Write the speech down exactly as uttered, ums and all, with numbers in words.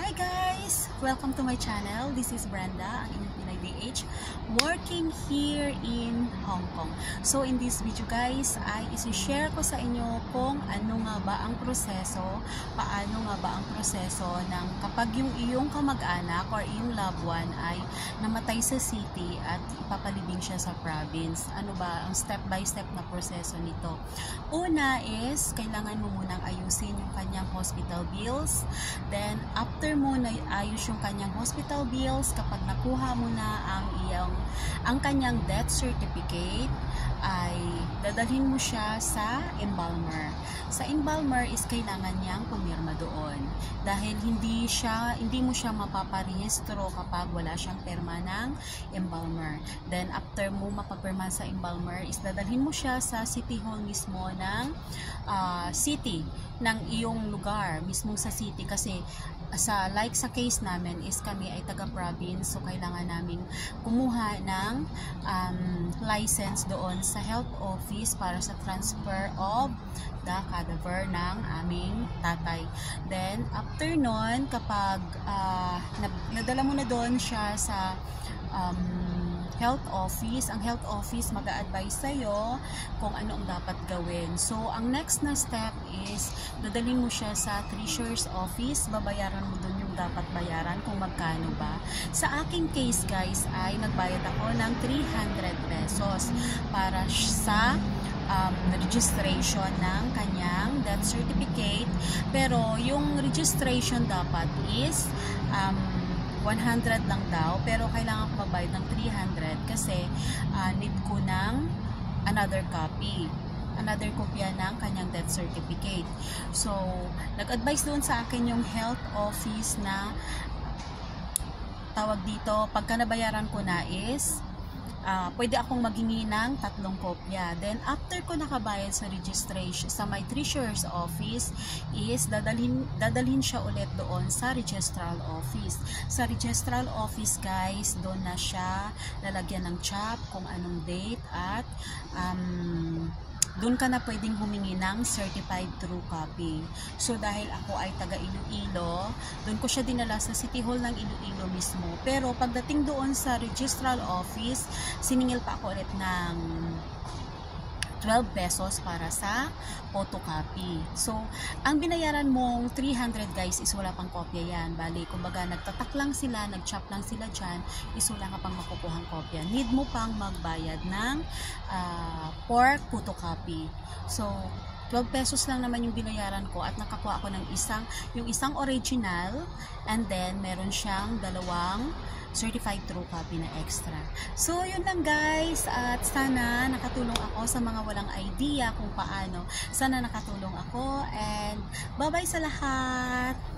Hi guys! Welcome to my channel. This is Brenda, ang inyong Pinay D H, working here in Hong Kong. So in this video guys, ay isi-share ko sa inyo kung ano nga ba ang proseso, paano nga ba ang proseso ng kapag yung iyong kamag-anak or iyong loved one ay namatay sa city at ipapalibing siya sa province. Ano ba ang step by step na proseso nito? Una is, kailangan mo munang ayusin yung kanyang hospital bills. Then, after mo na ayos yung kanyang hospital bills, kapag nakuha mo na ang iyang, ang kanyang death certificate, ay dadalhin mo siya sa embalmer. Sa embalmer is kailangan niyang pumirma doon. Dahil hindi siya, hindi mo siya mapaparehistro kapag wala siyang perma ng embalmer. Then, after mo mapapirma sa embalmer, is dadalhin mo siya sa city hall mismo ng uh, city, ng iyong lugar, mismo sa city. Kasi, sa like sa case namin is kami ay taga-province, so kailangan naming kumuha ng um, license doon sa health office para sa transfer of the cadaver ng aming tatay. Then after nun, kapag uh, nadala mo na doon siya sa um, health office, ang health office mag-a-advise sa'yo kung ano ang dapat gawin. So, ang next na step is, dadalhin mo siya sa treasurer's office, babayaran mo dun yung dapat bayaran kung magkano ba. Sa aking case guys, ay nagbayad ako ng three hundred pesos para sa um, registration ng kanyang death certificate. Pero, yung registration dapat is, um, one hundred lang daw, pero kailangan ko magbayad ng three hundred kasi uh, need ko ng another copy, another kopya ng kanyang death certificate. So, nag-advise doon sa akin yung health office na tawag dito, pagka nabayaran ko na is Uh, pwede akong maghingi ng tatlong kopya. Then, after ko nakabayad sa registration, sa my treasurer's office, is dadalhin, dadalhin siya ulit doon sa registral office. Sa registral office, guys, doon na siya lalagyan ng chap, kung anong date, at um, doon ka na pwedeng humingi ng certified true copy. So, dahil ako ay taga Iloilo, doon ko siya dinala sa City Hall ng Iloilo mismo. Pero, pagdating doon sa registral office, siningil pa ako ulit ng twelve pesos para sa photocopy. So, ang binayaran mong three hundred guys is wala pang kopya yan. Bali, kumbaga nagtatak lang sila, nagchop lang sila dyan, is wala ka pang makukuhang kopya. Need mo pang magbayad ng uh, for photocopy. So, twelve pesos lang naman yung binayaran ko at nakakuha ako ng isang, yung isang original, and then meron siyang dalawang certified true copy na extra. So, yun lang guys, at sana nakatulong ako sa mga walang idea kung paano. Sana nakatulong ako, and bye-bye sa lahat!